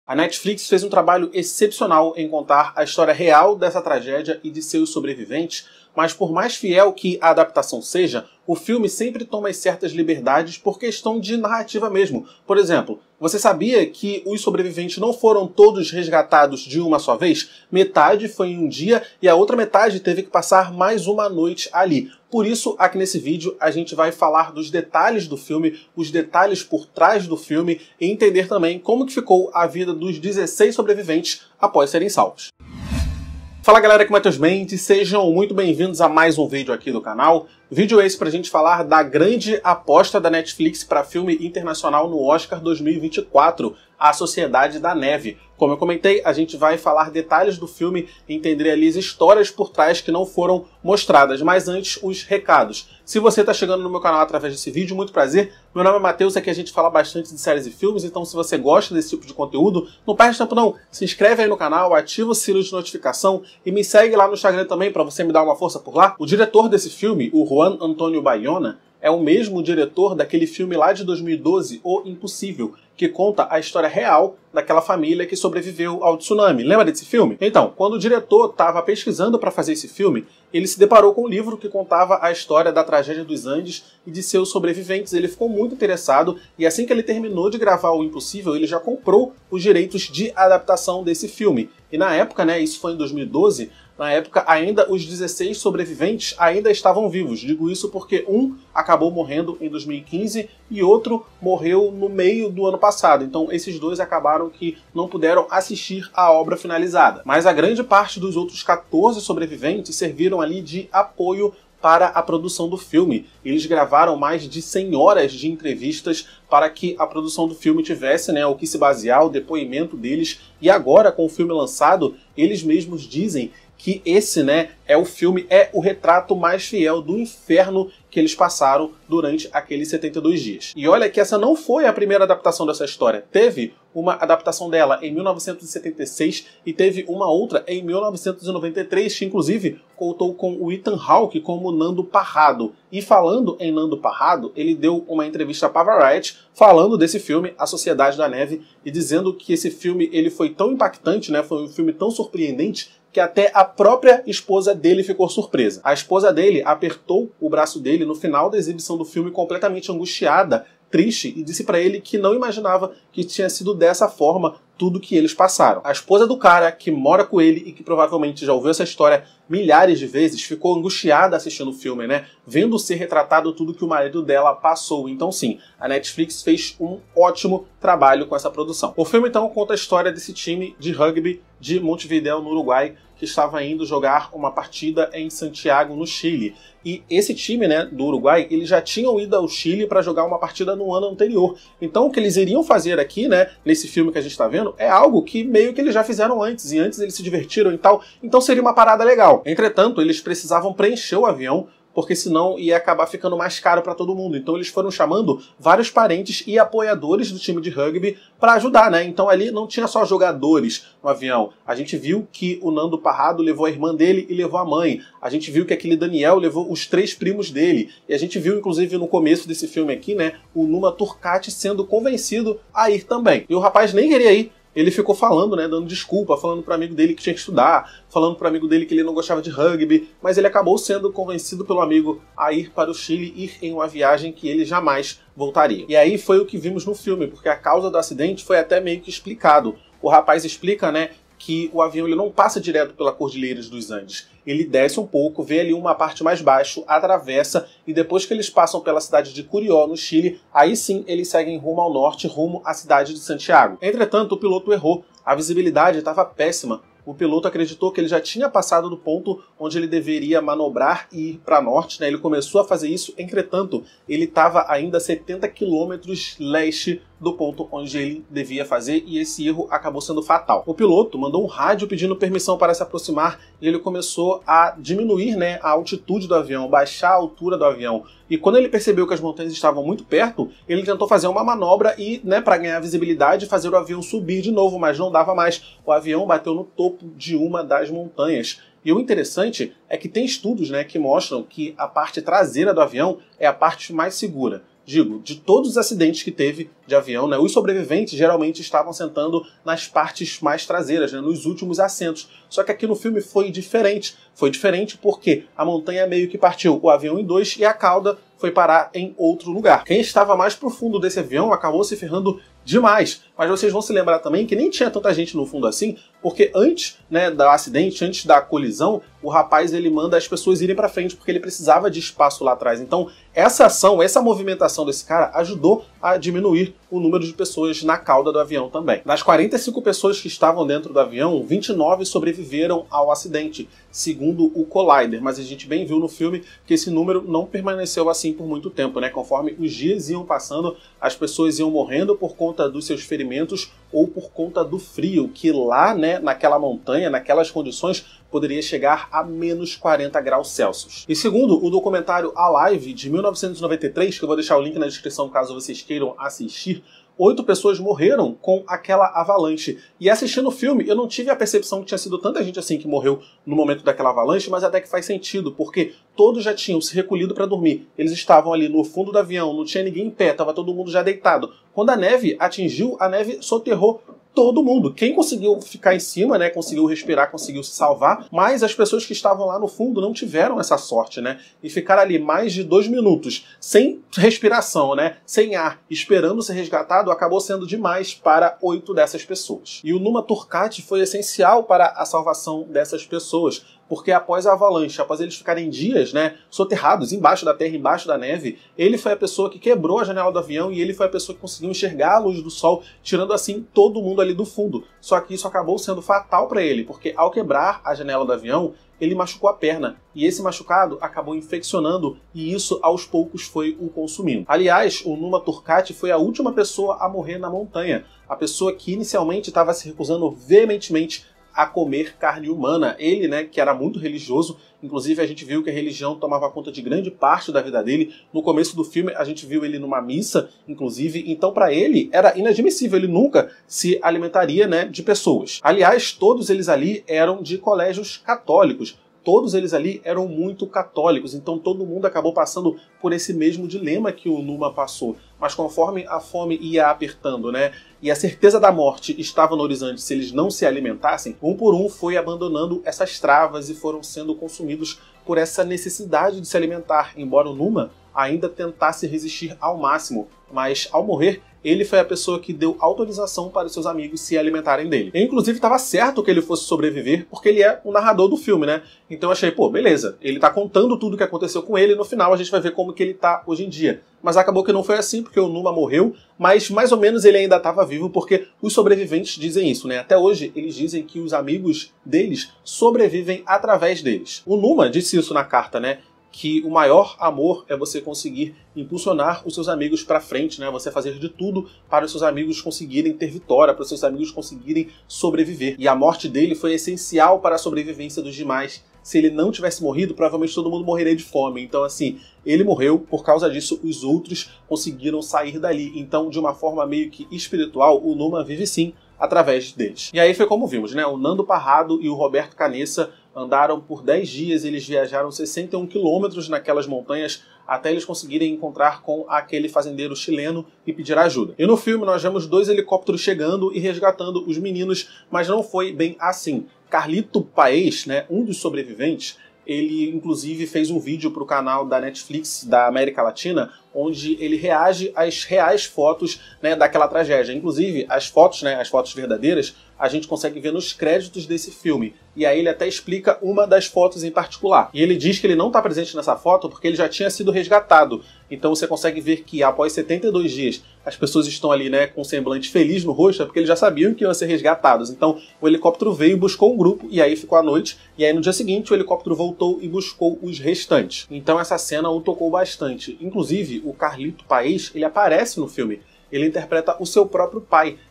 A Netflix fez um trabalho excepcional em contar a história real dessa tragédia e de seus sobreviventes, mas por mais fiel que a adaptação seja, o filme sempre toma certas liberdades por questão de narrativa mesmo. Por exemplo, você sabia que os sobreviventes não foram todos resgatados de uma só vez? Metade foi em um dia e a outra metade teve que passar mais uma noite ali. Por isso, aqui nesse vídeo, a gente vai falar dos detalhes do filme, os detalhes por trás do filme e entender também como que ficou a vida dos 16 sobreviventes após serem salvos. Fala galera, aqui é o Matheus Mendes, sejam muito bem-vindos a mais um vídeo aqui do canal. Vídeo esse pra gente falar da grande aposta da Netflix para filme internacional no Oscar 2024, A Sociedade da Neve. Como eu comentei, a gente vai falar detalhes do filme e entender ali as histórias por trás que não foram mostradas. Mas antes, os recados. Se você está chegando no meu canal através desse vídeo, muito prazer. Meu nome é Matheus, aqui a gente fala bastante de séries e filmes, então se você gosta desse tipo de conteúdo, não perde tempo não. Se inscreve aí no canal, ativa o sino de notificação e me segue lá no Instagram também para você me dar uma força por lá. O diretor desse filme, o Juan Antonio Bayona, é o mesmo diretor daquele filme lá de 2012, O Impossível, que conta a história real daquela família que sobreviveu ao tsunami. Lembra desse filme? Então, quando o diretor estava pesquisando para fazer esse filme, ele se deparou com um livro que contava a história da tragédia dos Andes e de seus sobreviventes. Ele ficou muito interessado e assim que ele terminou de gravar O Impossível, ele já comprou os direitos de adaptação desse filme. E na época, né, isso foi em 2012, na época ainda os 16 sobreviventes ainda estavam vivos. Digo isso porque um acabou morrendo em 2015 e outro morreu no meio do ano passado. Então esses dois acabaram que não puderam assistir a obra finalizada. Mas a grande parte dos outros 14 sobreviventes serviram ali de apoio para a produção do filme. Eles gravaram mais de 100 horas de entrevistas para que a produção do filme tivesse, né, o que se basear, o depoimento deles. E agora, com o filme lançado, eles mesmos dizem que esse, né, é o retrato mais fiel do inferno que eles passaram durante aqueles 72 dias. E olha que essa não foi a primeira adaptação dessa história. Teve uma adaptação dela em 1976 e teve uma outra em 1993, que inclusive contou com o Ethan Hawke como Nando Parrado. E falando em Nando Parrado, ele deu uma entrevista para Variety falando desse filme, A Sociedade da Neve, e dizendo que esse filme ele foi tão impactante, né, foi um filme tão surpreendente, que até a própria esposa dele ficou surpresa. A esposa dele apertou o braço dele no final da exibição do filme completamente angustiada, triste, e disse pra ele que não imaginava que tinha sido dessa forma tudo que eles passaram. A esposa do cara que mora com ele e que provavelmente já ouviu essa história milhares de vezes, ficou angustiada assistindo o filme, né? Vendo ser retratado tudo que o marido dela passou. Então sim, a Netflix fez um ótimo trabalho com essa produção. O filme então conta a história desse time de rugby de Montevideo, no Uruguai, que estava indo jogar uma partida em Santiago, no Chile. E esse time, né, do Uruguai, eles já tinham ido ao Chile para jogar uma partida no ano anterior. Então o que eles iriam fazer aqui, né, nesse filme que a gente está vendo, é algo que meio que eles já fizeram antes, e antes eles se divertiram e tal, então seria uma parada legal. Entretanto, eles precisavam preencher o avião, porque senão ia acabar ficando mais caro para todo mundo. Então eles foram chamando vários parentes e apoiadores do time de rugby para ajudar, né? Então ali não tinha só jogadores no avião. A gente viu que o Nando Parrado levou a irmã dele e levou a mãe. A gente viu que aquele Daniel levou os 3 primos dele. E a gente viu, inclusive, no começo desse filme aqui, né, o Numa Turcati sendo convencido a ir também. E o rapaz nem queria ir. Ele ficou falando, né, dando desculpa, falando para amigo dele que tinha que estudar, falando para amigo dele que ele não gostava de rugby, mas ele acabou sendo convencido pelo amigo a ir para o Chile, ir em uma viagem que ele jamais voltaria. E aí foi o que vimos no filme, porque a causa do acidente foi até meio que explicado. O rapaz explica, né, que o avião ele não passa direto pela Cordilheira dos Andes. Ele desce um pouco, vê ali uma parte mais baixo, atravessa, e depois que eles passam pela cidade de Curió, no Chile, aí sim eles seguem rumo ao norte, rumo à cidade de Santiago. Entretanto, o piloto errou. A visibilidade estava péssima. O piloto acreditou que ele já tinha passado do ponto onde ele deveria manobrar e ir para norte, né? Ele começou a fazer isso, entretanto, ele estava ainda a 70 km leste do ponto onde ele devia fazer, e esse erro acabou sendo fatal. O piloto mandou um rádio pedindo permissão para se aproximar e ele começou a diminuir, né, a altitude do avião, baixar a altura do avião. E quando ele percebeu que as montanhas estavam muito perto, ele tentou fazer uma manobra e, né, para ganhar visibilidade, fazer o avião subir de novo, mas não dava mais. O avião bateu no topo de uma das montanhas. E o interessante é que tem estudos, né, que mostram que a parte traseira do avião é a parte mais segura. Digo, de todos os acidentes que teve de avião, né, os sobreviventes geralmente estavam sentando nas partes mais traseiras, né, nos últimos assentos. Só que aqui no filme foi diferente. Foi diferente porque a montanha meio que partiu o avião em dois e a cauda foi parar em outro lugar. Quem estava mais pro fundo desse avião acabou se ferrando demais. Mas vocês vão se lembrar também que nem tinha tanta gente no fundo assim, porque antes, né, do acidente, antes da colisão, o rapaz ele manda as pessoas irem para frente porque ele precisava de espaço lá atrás. Então, essa ação, essa movimentação desse cara ajudou a diminuir o número de pessoas na cauda do avião também. Das 45 pessoas que estavam dentro do avião, 29 sobreviveram ao acidente, segundo o Collider. Mas a gente bem viu no filme que esse número não permaneceu assim por muito tempo, né? Conforme os dias iam passando, as pessoas iam morrendo por conta dos seus ferimentos ou por conta do frio, que lá, né, naquela montanha, naquelas condições, poderia chegar a menos 40 graus Celsius. E segundo o documentário Alive, de 1993, que eu vou deixar o link na descrição caso vocês queiram assistir, 8 pessoas morreram com aquela avalanche. E assistindo o filme, eu não tive a percepção que tinha sido tanta gente assim que morreu no momento daquela avalanche, mas até que faz sentido, porque todos já tinham se recolhido para dormir. Eles estavam ali no fundo do avião, não tinha ninguém em pé, estava todo mundo já deitado. Quando a neve atingiu, a neve soterrou todo mundo. Quem conseguiu ficar em cima, né, conseguiu respirar, conseguiu se salvar, mas as pessoas que estavam lá no fundo não tiveram essa sorte, né? E ficaram ali mais de 2 minutos sem respiração, né, sem ar, esperando ser resgatado, acabou sendo demais para 8 dessas pessoas. E o Numa Turcati foi essencial para a salvação dessas pessoas, porque após a avalanche, após eles ficarem dias, né, soterrados embaixo da terra, embaixo da neve, ele foi a pessoa que quebrou a janela do avião e ele foi a pessoa que conseguiu enxergar a luz do sol, tirando assim todo mundo ali do fundo. Só que isso acabou sendo fatal para ele, porque ao quebrar a janela do avião, ele machucou a perna, e esse machucado acabou infeccionando, e isso aos poucos foi o consumindo. Aliás, o Numa Turcati foi a última pessoa a morrer na montanha, a pessoa que inicialmente estava se recusando veementemente a comer carne humana. Ele, né, que era muito religioso, inclusive a gente viu que a religião tomava conta de grande parte da vida dele. No começo do filme a gente viu ele numa missa, inclusive, então para ele era inadmissível, ele nunca se alimentaria, né, de pessoas. Aliás, todos eles ali eram de colégios católicos. Todos eles ali eram muito católicos, então todo mundo acabou passando por esse mesmo dilema que o Numa passou. Mas conforme a fome ia apertando, né, e a certeza da morte estava no horizonte se eles não se alimentassem, um por um foi abandonando essas travas e foram sendo consumidos por essa necessidade de se alimentar, embora o Numa ainda tentasse resistir ao máximo, mas ao morrer, ele foi a pessoa que deu autorização para os seus amigos se alimentarem dele. E, inclusive, estava certo que ele fosse sobreviver, porque ele é o narrador do filme, né? Então eu achei, pô, beleza, ele tá contando tudo o que aconteceu com ele, e no final a gente vai ver como que ele tá hoje em dia. Mas acabou que não foi assim, porque o Numa morreu, mas mais ou menos ele ainda estava vivo, porque os sobreviventes dizem isso, né? Até hoje, eles dizem que os amigos deles sobrevivem através deles. O Numa disse isso na carta, né? Que o maior amor é você conseguir impulsionar os seus amigos para frente, né? Você fazer de tudo para os seus amigos conseguirem ter vitória, para os seus amigos conseguirem sobreviver. E a morte dele foi essencial para a sobrevivência dos demais. Se ele não tivesse morrido, provavelmente todo mundo morreria de fome. Então, assim, ele morreu, por causa disso, os outros conseguiram sair dali. Então, de uma forma meio que espiritual, o Numa vive sim através deles. E aí foi como vimos, né? O Nando Parrado e o Roberto Canessa andaram por 10 dias, eles viajaram 61 quilômetros naquelas montanhas até eles conseguirem encontrar com aquele fazendeiro chileno e pedir ajuda. E no filme nós vemos 2 helicópteros chegando e resgatando os meninos, mas não foi bem assim. Carlito Paes, né, um dos sobreviventes, ele inclusive fez um vídeo para o canal da Netflix da América Latina, onde ele reage às reais fotos, né, daquela tragédia. Inclusive, as fotos, né, as fotos verdadeiras, a gente consegue ver nos créditos desse filme. E aí ele até explica uma das fotos em particular. E ele diz que ele não está presente nessa foto porque ele já tinha sido resgatado. Então você consegue ver que após 72 dias as pessoas estão ali, né, com um semblante feliz no rosto, porque eles já sabiam que iam ser resgatados. Então o helicóptero veio e buscou um grupo, e aí ficou a noite. E aí no dia seguinte o helicóptero voltou e buscou os restantes. Então essa cena o tocou bastante. Inclusive o Carlito Paes, ele aparece no filme. Ele interpreta o seu próprio pai,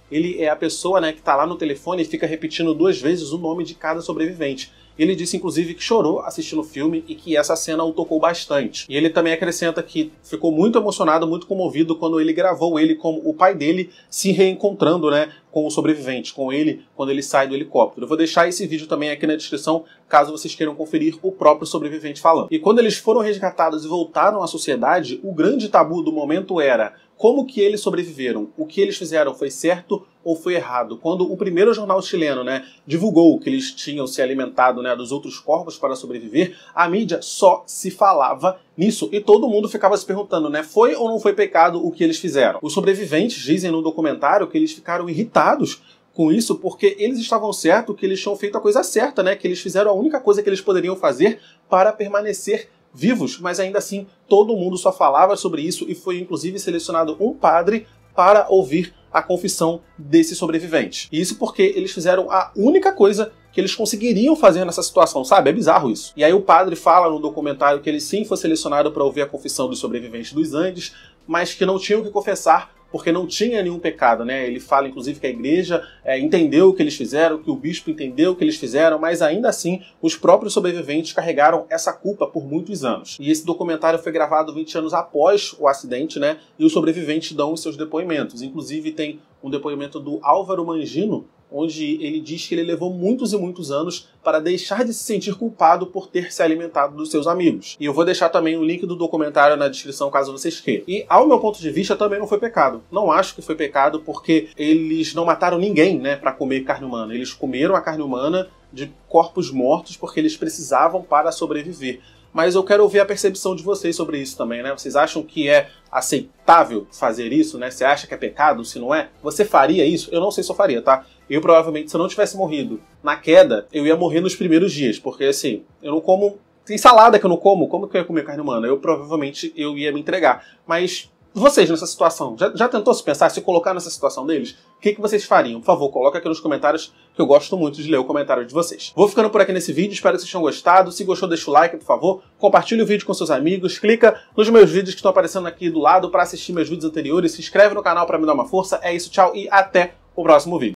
ele é a pessoa, né, que tá lá no telefone e fica repetindo 2 vezes o nome de cada sobrevivente. Ele disse, inclusive, que chorou assistindo o filme e que essa cena o tocou bastante. E ele também acrescenta que ficou muito emocionado, muito comovido quando ele gravou ele como o pai dele se reencontrando, né, com o sobrevivente, com ele quando ele sai do helicóptero. Eu vou deixar esse vídeo também aqui na descrição, caso vocês queiram conferir o próprio sobrevivente falando. E quando eles foram resgatados e voltaram à sociedade, o grande tabu do momento era como que eles sobreviveram, o que eles fizeram foi certo ou foi errado. Quando o primeiro jornal chileno, né, divulgou que eles tinham se alimentado, né, dos outros corpos para sobreviver, a mídia só se falava nisso e todo mundo ficava se perguntando, né, foi ou não foi pecado o que eles fizeram? Os sobreviventes dizem no documentário que eles ficaram irritados com isso porque eles estavam certos que eles tinham feito a coisa certa, né, que eles fizeram a única coisa que eles poderiam fazer para permanecer vivos, mas ainda assim todo mundo só falava sobre isso e foi inclusive selecionado um padre para ouvir a confissão desse sobrevivente. E isso porque eles fizeram a única coisa que eles conseguiriam fazer nessa situação, sabe? É bizarro isso. E aí o padre fala no documentário que ele sim foi selecionado para ouvir a confissão dos sobreviventes dos Andes, mas que não tinham que confessar porque não tinha nenhum pecado, né? Ele fala, inclusive, que a igreja entendeu o que eles fizeram, que o bispo entendeu o que eles fizeram, mas ainda assim, os próprios sobreviventes carregaram essa culpa por muitos anos. E esse documentário foi gravado 20 anos após o acidente, né? E os sobreviventes dão os seus depoimentos. Inclusive, tem um depoimento do Álvaro Mangino, onde ele diz que ele levou muitos e muitos anos para deixar de se sentir culpado por ter se alimentado dos seus amigos. E eu vou deixar também o link do documentário na descrição, caso vocês queiram. E, ao meu ponto de vista, também não foi pecado. Não acho que foi pecado porque eles não mataram ninguém, né, para comer carne humana. Eles comeram a carne humana de corpos mortos porque eles precisavam para sobreviver. Mas eu quero ouvir a percepção de vocês sobre isso também, né? Vocês acham que é aceitável fazer isso, né? Você acha que é pecado? Se não é, você faria isso? Eu não sei se eu faria, tá? Eu provavelmente, se eu não tivesse morrido na queda, eu ia morrer nos primeiros dias, porque assim, eu não como... Tem salada que eu não como que eu ia comer carne humana? Eu provavelmente ia me entregar. Mas vocês nessa situação, já tentou se pensar, se colocar nessa situação deles? O que vocês fariam? Por favor, coloca aqui nos comentários, que eu gosto muito de ler o comentário de vocês. Vou ficando por aqui nesse vídeo, espero que vocês tenham gostado. Se gostou, deixa o like, por favor. Compartilhe o vídeo com seus amigos, clica nos meus vídeos que estão aparecendo aqui do lado para assistir meus vídeos anteriores. Se inscreve no canal para me dar uma força. É isso, tchau e até o próximo vídeo.